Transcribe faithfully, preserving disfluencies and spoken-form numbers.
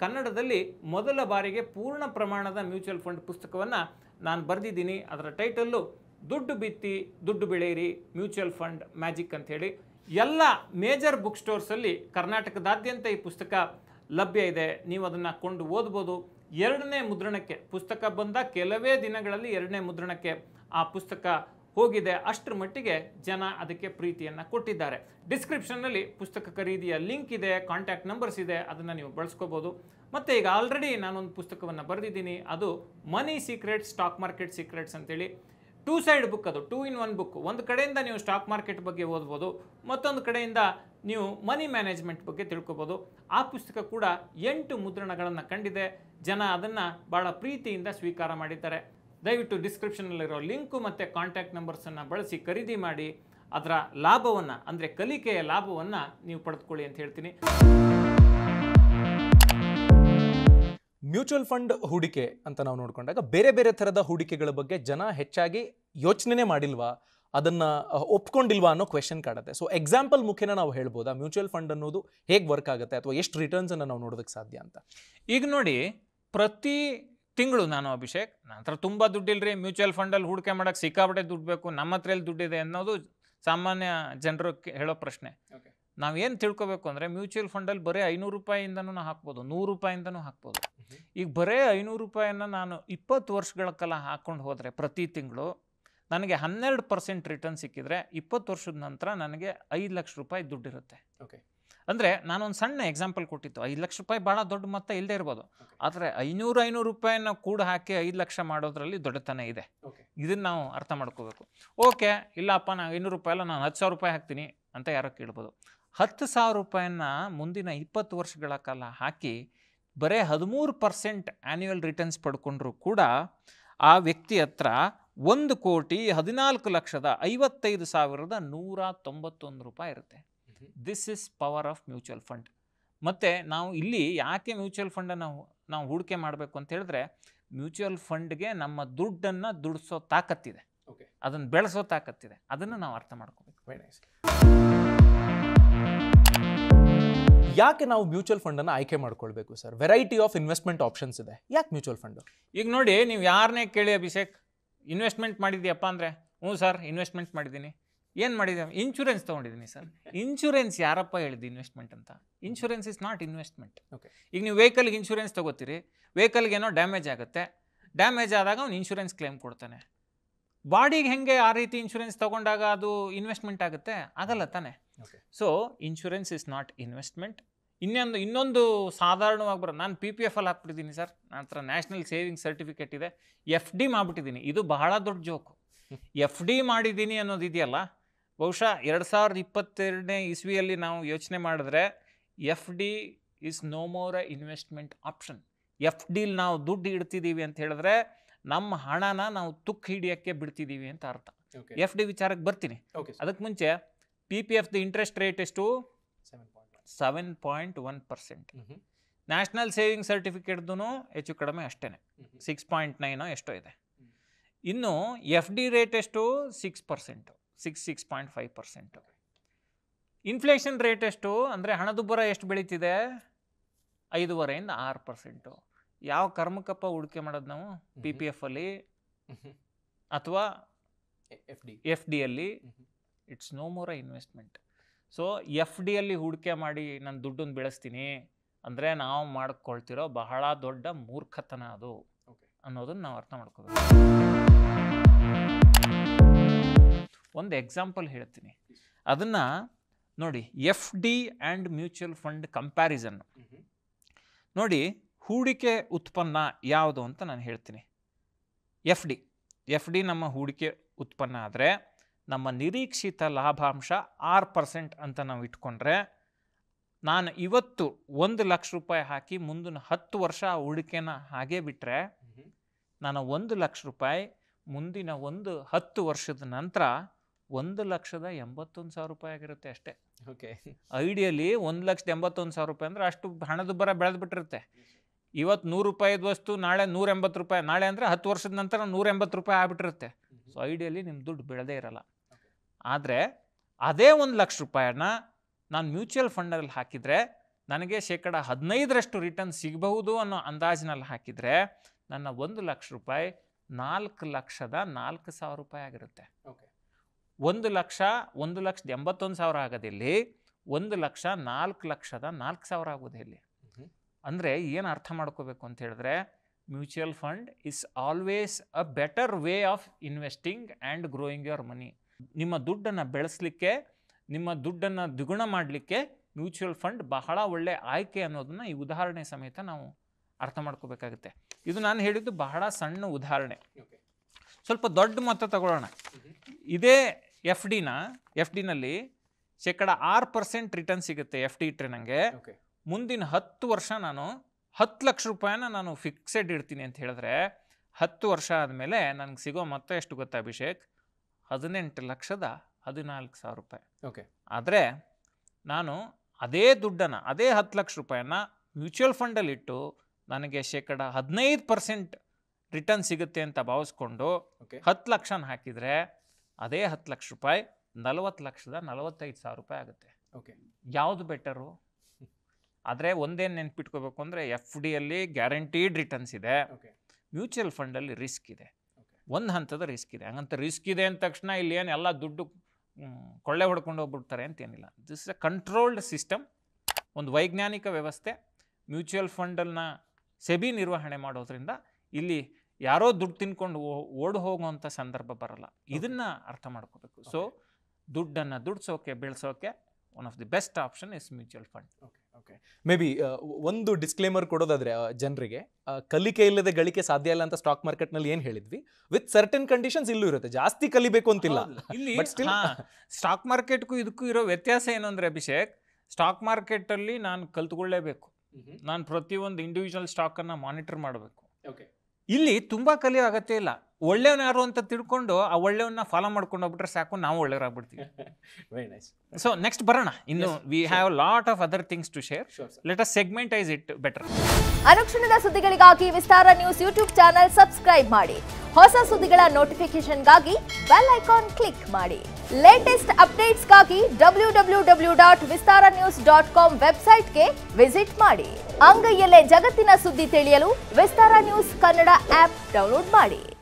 ಕನ್ನಡದಲ್ಲಿ ಮೊದಲ ಬಾರಿಗೆ ಪೂರ್ಣ ಪ್ರಮಾಣದ ಮ್ಯೂಚುವಲ್ ಫಂಡ್ ಪುಸ್ತಕವನ್ನು ನಾನು ಬರೆದಿದ್ದೀನಿ. ಅದರ ಟೈಟಲ್ಲು ದುಡ್ಡು ಬಿತ್ತಿ ದುಡ್ಡು ಬೆಳೆಯಿರಿ ಮ್ಯೂಚುವಲ್ ಫಂಡ್ ಮ್ಯಾಜಿಕ್ ಅಂಥೇಳಿ. ಎಲ್ಲ ಮೇಜರ್ ಬುಕ್ ಸ್ಟೋರ್ಸಲ್ಲಿ ಕರ್ನಾಟಕದಾದ್ಯಂತ ಈ ಪುಸ್ತಕ ಲಭ್ಯ ಇದೆ. ನೀವು ಅದನ್ನು ಕೊಂಡು ಓದ್ಬೋದು. ಎರಡನೇ ಮುದ್ರಣಕ್ಕೆ ಪುಸ್ತಕ ಬಂದ ಕೆಲವೇ ದಿನಗಳಲ್ಲಿ ಎರಡನೇ ಮುದ್ರಣಕ್ಕೆ ಆ ಪುಸ್ತಕ ಹೋಗಿದೆ. ಅಷ್ಟರ ಮಟ್ಟಿಗೆ ಜನ ಅದಕ್ಕೆ ಪ್ರೀತಿಯನ್ನು ಕೊಟ್ಟಿದ್ದಾರೆ. ಡಿಸ್ಕ್ರಿಪ್ಷನ್ನಲ್ಲಿ ಪುಸ್ತಕ ಖರೀದಿಯ ಲಿಂಕ್ ಇದೆ, ಕಾಂಟ್ಯಾಕ್ಟ್ ನಂಬರ್ಸ್ ಇದೆ, ಅದನ್ನು ನೀವು ಬಳಸ್ಕೋಬೋದು. ಮತ್ತು ಈಗ ಆಲ್ರೆಡಿ ನಾನೊಂದು ಪುಸ್ತಕವನ್ನು ಬರೆದಿದ್ದೀನಿ. ಅದು money secrets stock market secrets ಅಂತೇಳಿ. ಟೂ ಸೈಡ್ ಬುಕ್, ಅದು ಟೂ ಇನ್ ಒನ್ ಬುಕ್. ಒಂದು ಕಡೆಯಿಂದ ನೀವು ಸ್ಟಾಕ್ ಮಾರ್ಕೆಟ್ ಬಗ್ಗೆ ಓದ್ಬೋದು, ಮತ್ತೊಂದು ಕಡೆಯಿಂದ ನೀವು ಮನಿ ಮ್ಯಾನೇಜ್ಮೆಂಟ್ ಬಗ್ಗೆ ತಿಳ್ಕೊಬೋದು. ಆ ಪುಸ್ತಕ ಕೂಡ ಎಂಟು ಮುದ್ರಣಗಳನ್ನು ಕಂಡಿದೆ. ಜನ ಅದನ್ನು ಭಾಳ ಪ್ರೀತಿಯಿಂದ ಸ್ವೀಕಾರ ಮಾಡಿದ್ದಾರೆ. ದಯವಿಟ್ಟು ಡಿಸ್ಕ್ರಿಪ್ಷನಲ್ಲಿರೋ ಲಿಂಕು ಮತ್ತು ಕಾಂಟ್ಯಾಕ್ಟ್ ನಂಬರ್ಸನ್ನು ಬಳಸಿ ಖರೀದಿ ಮಾಡಿ ಅದರ ಲಾಭವನ್ನು, ಅಂದರೆ ಕಲಿಕೆಯ ಲಾಭವನ್ನು ನೀವು ಪಡೆದುಕೊಳ್ಳಿ ಅಂತ ಹೇಳ್ತೀನಿ. ಮ್ಯೂಚುವಲ್ ಫಂಡ್ ಹೂಡಿಕೆ ಅಂತ ನಾವು ನೋಡಿಕೊಂಡಾಗ ಬೇರೆ ಬೇರೆ ಥರದ ಹೂಡಿಕೆಗಳ ಬಗ್ಗೆ ಜನ ಹೆಚ್ಚಾಗಿ ಯೋಚನೆ ಮಾಡಿಲ್ವಾ, ಅದನ್ನು ಒಪ್ಕೊಂಡಿಲ್ವಾ ಅನ್ನೋ ಕ್ವೆಶನ್ ಕಾಡುತ್ತೆ. ಸೊ ಎಕ್ಸಾಂಪಲ್ ಮುಖೇನ ನಾವು ಹೇಳ್ಬೋದಾ ಮ್ಯೂಚುವಲ್ ಫಂಡ್ ಅನ್ನೋದು ಹೇಗೆ ವರ್ಕ್ ಆಗುತ್ತೆ ಅಥವಾ ಎಷ್ಟು ರಿಟರ್ನ್ಸನ್ನು ನಾವು ನೋಡೋದಕ್ಕೆ ಸಾಧ್ಯ ಅಂತ? ಈಗ ನೋಡಿ, ಪ್ರತಿ ತಿಂಗಳು ನಾನು ಅಭಿಷೇಕ್, ನನ್ನ ಹತ್ರ ತುಂಬ ದುಡ್ಡಿಲ್ರಿ, ಮ್ಯೂಚುವಲ್ ಫಂಡಲ್ಲಿ ಹೂಡಿಕೆ ಮಾಡೋಕ್ಕೆ ಸಿಕ್ಕಾಪಟ್ಟೆ ದುಡ್ಡು ಬೇಕು, ನಮ್ಮ ಹತ್ರ ಎಲ್ಲಿ ದುಡ್ಡಿದೆ ಅನ್ನೋದು ಸಾಮಾನ್ಯ ಜನರು ಹೇಳೋ ಪ್ರಶ್ನೆ. ನಾವೇನು ತಿಳ್ಕೊಬೇಕು ಅಂದರೆ ಮ್ಯೂಚುವಲ್ ಫಂಡಲ್ಲಿ ಬರೀ ಐನೂರು ರೂಪಾಯಿಯಿಂದನೂ ನಾವು ಹಾಕ್ಬೋದು, ನೂರು ರೂಪಾಯಿಂದನೂ ಹಾಕ್ಬೋದು. ಈಗ ಬರೀ ಐನೂರು ರೂಪಾಯಿಯನ್ನು ನಾನು ಇಪ್ಪತ್ತು ವರ್ಷಗಳ ಕಾಲ ಹಾಕ್ಕೊಂಡು ಹೋದರೆ ಪ್ರತಿ ತಿಂಗಳು ನನಗೆ ಹನ್ನೆರಡು ಪರ್ಸೆಂಟ್ ರಿಟರ್ನ್ ಸಿಕ್ಕಿದ್ರೆ ಇಪ್ಪತ್ತು ವರ್ಷದ ನಂತರ ನನಗೆ ಐದು ಲಕ್ಷ ರೂಪಾಯಿ ದುಡ್ಡಿರುತ್ತೆ. ಓಕೆ, ಅಂದರೆ ನಾನೊಂದು ಸಣ್ಣ ಎಕ್ಸಾಂಪಲ್ ಕೊಟ್ಟಿತ್ತು. ಐದು ಲಕ್ಷ ರೂಪಾಯಿ ಭಾಳ ದೊಡ್ಡ ಮೊತ್ತ ಇಲ್ಲದೆ ಇರ್ಬೋದು, ಆದರೆ ಐನೂರು ಐನೂರು ರೂಪಾಯಿನ ಕೂಡ ಹಾಕಿ ಐದು ಲಕ್ಷ ಮಾಡೋದ್ರಲ್ಲಿ ದೊಡ್ಡತನ ಇದೆ. ಇದನ್ನು ನಾವು ಅರ್ಥ ಮಾಡ್ಕೋಬೇಕು. ಓಕೆ, ಇಲ್ಲಪ್ಪ ನಾನು ಐನೂರು ರೂಪಾಯಿ ಅಲ್ಲ, ನಾನು ಹತ್ತು ಸಾವಿರ ರೂಪಾಯಿ ಹಾಕ್ತೀನಿ ಅಂತ ಯಾರೋ ಕೇಳ್ಬೋದು. ಹತ್ತು ಸಾವಿರ ರೂಪಾಯಿನ ಮುಂದಿನ ಇಪ್ಪತ್ತು ವರ್ಷಗಳ ಕಾಲ ಹಾಕಿ ಬರೀ ಹದಿಮೂರು ಪರ್ಸೆಂಟ್ ಆ್ಯನ್ಯುವಲ್ ರಿಟರ್ನ್ಸ್ ಪಡ್ಕೊಂಡ್ರೂ ಕೂಡ ಆ ವ್ಯಕ್ತಿ ಹತ್ರ ಒಂದು ಕೋಟಿ ಹದಿನಾಲ್ಕು ಲಕ್ಷದ ಐವತ್ತೈದು ಸಾವಿರದ ನೂರ ತೊಂಬತ್ತೊಂದು ರೂಪಾಯಿ ಇರುತ್ತೆ. This is power of mutual fund. ಮತ್ತು ನಾವು ಇಲ್ಲಿ ಯಾಕೆ ಮ್ಯೂಚುವಲ್ ಫಂಡನ್ನು ನಾವು ನಾವು ಹೂಡಿಕೆ ಮಾಡಬೇಕು ಅಂತ ಹೇಳಿದ್ರೆ, ಮ್ಯೂಚುವಲ್ ಫಂಡ್ಗೆ ನಮ್ಮ ದುಡ್ಡನ್ನು ದುಡಿಸೋ ತಾಕತ್ತಿದೆ, ಅದನ್ನು ಬೆಳೆಸೋ ತಾಕತ್ತಿದೆ. ಅದನ್ನು ನಾವು ಅರ್ಥ ಮಾಡ್ಕೋಬೇಕು. ಯಾಕೆ ನಾವು ಮ್ಯೂಚುವಲ್ ಫಂಡನ್ನು ಆಯ್ಕೆ ಮಾಡ್ಕೊಳ್ಬೇಕು ಸರ್? ವೆರೈಟಿ ಆಫ್ ಇನ್ವೆಸ್ಟ್ಮೆಂಟ್ ಆಪ್ಷನ್ಸ್ ಇದೆ, ಯಾಕೆ ಮ್ಯೂಚುವಲ್ ಫಂಡ್? ಈಗ ನೋಡಿ, ನೀವು ಯಾರನ್ನೇ ಕೇಳಿ ಅಭಿಷೇಕ್, ಇನ್ವೆಸ್ಟ್ಮೆಂಟ್ ಮಾಡಿದ್ಯಪ್ಪ ಅಂದರೆ ಹ್ಞೂ ಸರ್ ಇನ್ವೆಸ್ಟ್ಮೆಂಟ್ ಮಾಡಿದ್ದೀನಿ. ಏನು ಮಾಡಿದ್ದೆ? ಇನ್ಶೂರೆನ್ಸ್ ತೊಗೊಂಡಿದ್ದೀನಿ ಸರ್. ಇನ್ಶೂರೆನ್ಸ್ ಯಾರಪ್ಪ ಹೇಳಿದ್ದು ಇನ್ವೆಸ್ಟ್ಮೆಂಟ್ ಅಂತ? Insurance is not investment. Okay, ಈಗ ನೀವು ವೆಹಿಕಲ್ಗೆ ಇನ್ಶೂರೆನ್ಸ್ ತೊಗೋತೀರಿ, ವೆಹಿಕಲ್ಗೆ ಏನೋ ಡ್ಯಾಮೇಜ್ ಆಗುತ್ತೆ, ಡ್ಯಾಮೇಜ್ ಆದಾಗ ಅವ್ನು ಇನ್ಶೂರೆನ್ಸ್ ಕ್ಲೇಮ್ ಕೊಡ್ತಾನೆ. ಬಾಡಿಗೆ ಹೆಂಗೆ ಆ ರೀತಿ ಇನ್ಶೂರೆನ್ಸ್ ತೊಗೊಂಡಾಗ ಅದು ಇನ್ವೆಸ್ಟ್ಮೆಂಟ್ ಆಗುತ್ತೆ? ಆಗಲ್ಲ ತಾನೆ. So insurance is not investment. ಇನ್ನೊಂದು ಇನ್ನೊಂದು ಸಾಧಾರಣವಾಗಿ ಬರೋ, ನಾನು ಪಿ ಪಿ ಎಫ್ ಅಲ್ಲಿ ಹಾಕ್ಬಿಟ್ಟಿದ್ದೀನಿ ಸರ್, ನನ್ನ ಹತ್ರ ನ್ಯಾಷನಲ್ ಸೇವಿಂಗ್ ಸರ್ಟಿಫಿಕೇಟ್ ಇದೆ, ಎಫ್ ಡಿ ಮಾಡಿಬಿಟ್ಟಿದ್ದೀನಿ. ಇದು ಬಹಳ ದೊಡ್ಡ ಜೋಕು. ಎಫ್ ಡಿ ಮಾಡಿದ್ದೀನಿ ಅನ್ನೋದು ಇದೆಯಲ್ಲ, ಬಹುಶಃ ಎರಡು ಸಾವಿರದ ಇಪ್ಪತ್ತೆರಡನೇ ಇಸ್ವಿಯಲ್ಲಿ ನಾವು ಯೋಚನೆ ಮಾಡಿದ್ರೆ F D is no more a investment option. F ಡಿಲಿ ನಾವು ದುಡ್ಡು ಇಡ್ತಿದ್ದೀವಿ ಅಂತ ಹೇಳಿದ್ರೆ ನಮ್ಮ ಹಣನ ನಾವು ತುಕ್ಕು ಹಿಡಿಯೋಕ್ಕೆ ಬಿಡ್ತಿದ್ದೀವಿ ಅಂತ ಅರ್ಥ. ಎಫ್ ಡಿ ವಿಚಾರಕ್ಕೆ ಬರ್ತೀನಿ. ಅದಕ್ಕೆ ಮುಂಚೆ ಪಿ ಪಿ ಎಫ್ದು ಇಂಟ್ರೆಸ್ಟ್ ರೇಟ್ ಎಷ್ಟು? Seven point one percent. National saving ಸರ್ಟಿಫಿಕೇಟ್ದು ಹೆಚ್ಚು ಕಡಿಮೆ ಅಷ್ಟೇ, ಸಿಕ್ಸ್ ಪಾಯಿಂಟ್ ನೈನೋ ಎಷ್ಟೋ ಇದೆ. ಇನ್ನು ಎಫ್ ಡಿ ರೇಟ್ ಎಷ್ಟು? Six percent, six six point five percent. Inflation rate ಎಷ್ಟು ಅಂದರೆ ಹಣದುಬ್ಬರ ಎಷ್ಟು ಬೆಳೀತಿದೆ? ಐದೂವರೆಯಿಂದ ಆರು ಪರ್ಸೆಂಟು. ಯಾವ ಕರ್ಮಕ್ಕಪ್ಪ ಹೂಡಿಕೆ ಮಾಡೋದು ನಾವು? ಪಿ ಪಿ ಎಫ್ ಅಲ್ಲಿ ಅಥವಾ ಎಫ್ ಡಿ ಎಫ್ ಡಿಯಲ್ಲಿ? It's no more investment. So F ಡಿಯಲ್ಲಿ ಹೂಡಿಕೆ ಮಾಡಿ ನಾನು ದುಡ್ಡನ್ನು ಬೆಳೆಸ್ತೀನಿ ಅಂದರೆ ನಾವು ಮಾಡ್ಕೊಳ್ತಿರೋ ಬಹಳ ದೊಡ್ಡ ಮೂರ್ಖತನ ಅದು ಅನ್ನೋದನ್ನು ನಾವು ಅರ್ಥ ಮಾಡ್ಕೋಬೇಕು. ಒಂದು ಎಕ್ಸಾಂಪಲ್ ಹೇಳ್ತೀನಿ, ಅದನ್ನು ನೋಡಿ. F D and mutual fund comparison ನೋಡಿ. ಹೂಡಿಕೆ ಉತ್ಪನ್ನ ಯಾವುದು ಅಂತ ನಾನು ಹೇಳ್ತೀನಿ. ಎಫ್ ಡಿ ಎಫ್ ಡಿ ನಮ್ಮ ಹೂಡಿಕೆ ಉತ್ಪನ್ನ ಆದರೆ ನಮ್ಮ ನಿರೀಕ್ಷಿತ ಲಾಭಾಂಶ ಆರು ಪರ್ಸೆಂಟ್ ಅಂತ ನಾವು ಇಟ್ಕೊಂಡ್ರೆ, ನಾನು ಇವತ್ತು ಒಂದು ಲಕ್ಷ ರೂಪಾಯಿ ಹಾಕಿ ಮುಂದಿನ ಹತ್ತು ವರ್ಷ ಹೂಡಿಕೆನ ಹಾಗೇ ಬಿಟ್ಟರೆ ನಾನು ಒಂದು ಲಕ್ಷ ರೂಪಾಯಿ ಮುಂದಿನ ಒಂದು ಹತ್ತು ವರ್ಷದ ನಂತರ ಒಂದು ಲಕ್ಷದ ಎಂಬತ್ತೊಂದು ಸಾವಿರ ರೂಪಾಯಿ ಆಗಿರುತ್ತೆ ಅಷ್ಟೇ. ಓಕೆ, ಐಡಿಯಲಿ ಒಂದು ಲಕ್ಷದ ಎಂಬತ್ತೊಂದು ಸಾವಿರ ರೂಪಾಯಿ ಅಂದರೆ ಅಷ್ಟು ಹಣದುಬ್ಬರ ಬೆಳೆದು ಬಿಟ್ಟಿರುತ್ತೆ. ಇವತ್ತು ನೂರು ರೂಪಾಯಿದ ವಸ್ತು ನಾಳೆ ನೂರ ಎಂಬತ್ತು ರೂಪಾಯಿ, ನಾಳೆ ಅಂದರೆ ಹತ್ತು ವರ್ಷದ ನಂತರ ನೂರ ಎಂಬತ್ತು ರೂಪಾಯಿ ಆಗ್ಬಿಟ್ಟಿರುತ್ತೆ. ಸೊ ಐಡಿಯಲಿ ನಿಮ್ಮ ದುಡ್ಡು ಬೆಳೆದೇ ಇರಲ್ಲ. ಆದರೆ ಅದೇ ಒಂದು ಲಕ್ಷ ರೂಪಾಯನ್ನ ನಾನು ಮ್ಯೂಚುವಲ್ ಫಂಡಲ್ಲಿ ಹಾಕಿದರೆ ನನಗೆ ಶೇಕಡ ಹದಿನೈದರಷ್ಟು ರಿಟರ್ನ್ ಸಿಗಬಹುದು ಅನ್ನೋ ಅಂದಾಜಿನಲ್ಲಿ ಹಾಕಿದರೆ ನನ್ನ ಒಂದು ಲಕ್ಷ ರೂಪಾಯಿ ನಾಲ್ಕು ಲಕ್ಷದ ನಾಲ್ಕು ಸಾವಿರ ರೂಪಾಯಿ ಆಗಿರುತ್ತೆ. ಒಂದು ಲಕ್ಷ ಒಂದು ಲಕ್ಷದ ಎಂಬತ್ತೊಂದು ಸಾವಿರ ಆಗೋದಿಲ್ಲಿ, ಒಂದು ಲಕ್ಷ ನಾಲ್ಕು ಲಕ್ಷದ ನಾಲ್ಕು ಸಾವಿರ ಆಗೋದು ಇಲ್ಲಿ. ಅಂದರೆ ಏನು ಅರ್ಥ ಮಾಡ್ಕೋಬೇಕು ಅಂತ ಹೇಳಿದ್ರೆ, mutual fund is always a better way of investing and growing your money. ನಿಮ್ಮ ದುಡ್ಡನ್ನು ಬೆಳೆಸಲಿಕ್ಕೆ, ನಿಮ್ಮ ದುಡ್ಡನ್ನು ದ್ವಿಗುಣ ಮಾಡಲಿಕ್ಕೆ ಮ್ಯೂಚುವಲ್ ಫಂಡ್ ಬಹಳ ಒಳ್ಳೆಯ ಆಯ್ಕೆ ಅನ್ನೋದನ್ನು ಈ ಉದಾಹರಣೆ ಸಮೇತ ನಾವು ಅರ್ಥ ಮಾಡ್ಕೋಬೇಕಾಗುತ್ತೆ. ಇದು ನಾನು ಹೇಳಿದ್ದು ಬಹಳ ಸಣ್ಣ ಉದಾಹರಣೆ. ಸ್ವಲ್ಪ ದೊಡ್ಡ ಮೊತ್ತ ತಗೊಳ್ಳೋಣ. ಇದೇ ಎಫ್ ಡಿನ ಎಫ್ ಡಿನಲ್ಲಿ ಶೇಕಡ ಆರು ಪರ್ಸೆಂಟ್ ರಿಟರ್ನ್ ಸಿಗುತ್ತೆ ಎಫ್ ಡಿ ಇಟ್ಟರೆ ನನಗೆ. ಮುಂದಿನ ಹತ್ತು ವರ್ಷ ನಾನು ಹತ್ತು ಲಕ್ಷ ರೂಪಾಯಿನ ನಾನು ಫಿಕ್ಸೆಡ್ ಇಡ್ತೀನಿ ಅಂತ ಹೇಳಿದ್ರೆ, ಹತ್ತು ವರ್ಷ ಆದಮೇಲೆ ನನಗೆ ಸಿಗೋ ಮೊತ್ತ ಎಷ್ಟು ಗೊತ್ತಾ ಅಭಿಷೇಕ್? ಹದಿನೆಂಟು ಲಕ್ಷದ ಹದಿನಾಲ್ಕು ಸಾವಿರ ರೂಪಾಯಿ. ಓಕೆ. ಆದರೆ ನಾನು ಅದೇ ದುಡ್ಡನ್ನು, ಅದೇ ಹತ್ತು ಲಕ್ಷ ರೂಪಾಯಿನ ಮ್ಯೂಚುವಲ್ ಫಂಡಲ್ಲಿಟ್ಟು ನನಗೆ ಶೇಕಡ ಹದಿನೈದು ಪರ್ಸೆಂಟ್ ರಿಟರ್ನ್ ಸಿಗುತ್ತೆ ಅಂತ ಭಾವಿಸ್ಕೊಂಡು ಹತ್ತು ಲಕ್ಷನ ಹಾಕಿದರೆ ಅದೇ ಹತ್ತು ಲಕ್ಷ ರೂಪಾಯಿ ನಲವತ್ತು ಲಕ್ಷದ ನಲವತ್ತೈದು ಸಾವಿರ ರೂಪಾಯಿ ಆಗುತ್ತೆ. ಓಕೆ. ಯಾವುದು ಬೆಟರು? ಆದರೆ ಒಂದೇನು ನೆನ್ಪಿಟ್ಕೋಬೇಕು ಅಂದರೆ, ಎಫ್ ಡಿಯಲ್ಲಿ ಗ್ಯಾರಂಟೀಡ್ ರಿಟರ್ನ್ಸ್ ಇದೆ, ಮ್ಯೂಚುವಲ್ ಫಂಡಲ್ಲಿ ರಿಸ್ಕ್ ಇದೆ, ಒಂದು ಹಂತದ ರಿಸ್ಕ್ ಇದೆ. ಹಂಗಂತ ರಿಸ್ಕ್ ಇದೆ ಅಂದ ತಕ್ಷಣ ಇಲ್ಲಿ ಏನು ಎಲ್ಲ ದುಡ್ಡು ಕೊಳ್ಳೆ ಹೊಡ್ಕೊಂಡು ಹೋಗ್ಬಿಡ್ತಾರೆ ಅಂತೇನಿಲ್ಲ. This is a controlled system, ಒಂದು ವೈಜ್ಞಾನಿಕ ವ್ಯವಸ್ಥೆ. ಮ್ಯೂಚುವಲ್ ಫಂಡನ್ನು ಸೆಬಿ ನಿರ್ವಹಣೆ ಮಾಡೋದ್ರಿಂದ ಇಲ್ಲಿ ಯಾರೋ ದುಡ್ಡು ತಿನ್ಕೊಂಡು ಓಡಿ ಹೋಗುವಂಥ ಸಂದರ್ಭ ಬರಲ್ಲ. ಇದನ್ನು ಅರ್ಥ ಮಾಡ್ಕೋಬೇಕು. ಸೊ ದುಡ್ಡನ್ನು ದುಡ್ಸೋಕೆ, ಬೆಳೆಸೋಕೆ one of the best option is mutual fund. Okay okay maybe ಒಂದು ಡಿಸ್ಕ್ಲೇಮರ್ ಕೊಡೋದಾದರೆ ಜನರಿಗೆ, ಕಲಿಕೆ ಇಲ್ಲದೆ ಗಳಿಕೆ ಸಾಧ್ಯ ಇಲ್ಲ ಅಂತ ಸ್ಟಾಕ್ ಮಾರ್ಕೆಟ್ನಲ್ಲಿ ಏನು ಹೇಳಿದ್ವಿ, ವಿತ್ ಸರ್ಟನ್ ಕಂಡೀಷನ್ಸ್ ಇಲ್ಲೂ ಇರುತ್ತೆ. ಜಾಸ್ತಿ ಕಲಿಬೇಕು ಅಂತಿಲ್ಲ ಇಲ್ಲಿ. ಸ್ಟಾಕ್ ಮಾರ್ಕೆಟ್ಗೂ ಇದಕ್ಕೂ ಇರೋ ವ್ಯತ್ಯಾಸ ಏನು ಅಂದರೆ ಅಭಿಷೇಕ್, ಸ್ಟಾಕ್ ಮಾರ್ಕೆಟಲ್ಲಿ ನಾನು ಕಲ್ತ್ಕೊಳ್ಳೇಬೇಕು, ನಾನು ಪ್ರತಿಯೊಂದು ಇಂಡಿವಿಜುವಲ್ ಸ್ಟಾಕನ್ನು ಮಾನಿಟರ್ ಮಾಡಬೇಕು. ಓಕೆ. ಇಲ್ಲಿ ತುಂಬ ಕಲಿಯೋ ಅಗತ್ಯ ಇಲ್ಲ. ಒಳ್ಳೆಯವನು ಯಾರು ಅಂತ ತಿಳ್ಕೊಂಡು ಆ ಒಳ್ಳೆಯವನ್ನ ಫಾಲೋ ಮಾಡ್ಕೊಂಡು ಹೋಗ್ಬಿಟ್ರೆ ಸಾಕು, ನಾವು ಒಳ್ಳೆಯವರಾಗ್ಬಿಡ್ತೀವಿ. Very nice. ಸೊ ನೆಕ್ಸ್ಟ್ ಬರೋಣ. ಇನ್ನು we have lot of other things to share. Let us segmentize it better. ಅನುಕ್ಷಣದ ಸುದ್ದಿಗಳಿಗಾಗಿ Vistara news YouTube channel subscribe ಮಾಡಿ. ಹೊಸ ಸುದ್ದಿಗಳ ನೋಟಿಫಿಕೇಶನ್ಗಾಗಿ ಬೆಲ್ ಐಕಾನ್ ಕ್ಲಿಕ್ ಮಾಡಿ. ಲೇಟೆಸ್ಟ್ ಅಪ್ಡೇಟ್ಸ್ಗಾಗಿ W W W dot Vistara news dot com ವೆಬ್ಸೈಟ್ಗೆ ವಿಸಿಟ್ ಮಾಡಿ. ಅಂಗೈಯಲ್ಲೇ ಜಗತ್ತಿನ ಸುದ್ದಿ ತಿಳಿಯಲು Vistara news Kannada app download ಮಾಡಿ.